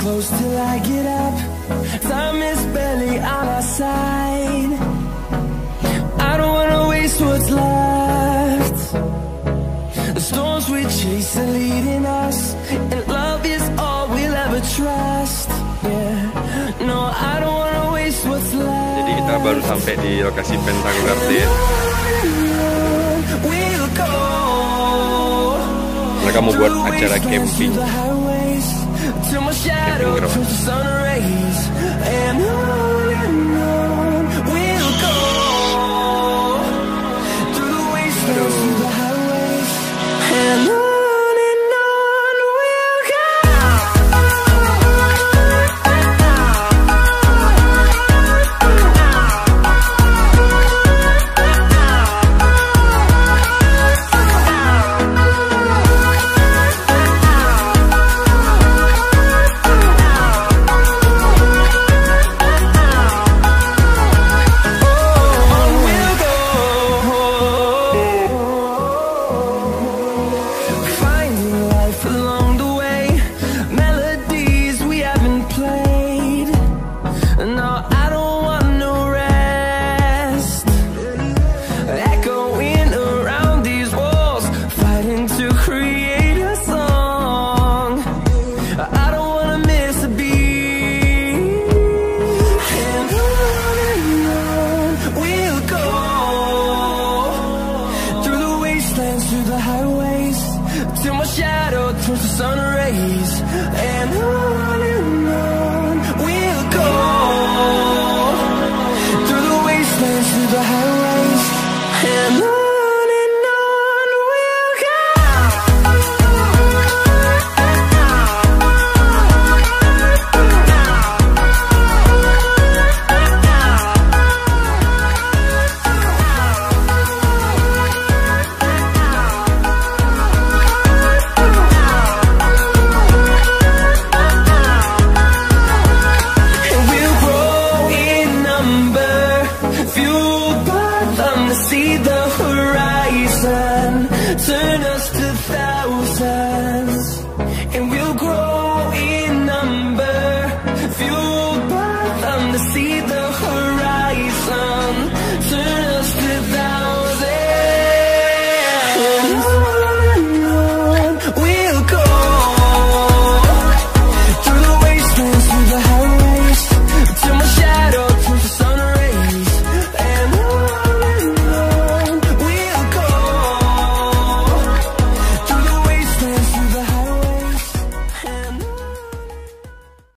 close till I get up. Time is barely on our side. I don't wanna waste what's left. The storms we chase are leading us, and love is all we'll ever trust. Yeah, no, I don't wanna waste what's left. Jadi kita baru sampai di lokasi Pentago update. Mereka mau buat acara camping. Camping ground.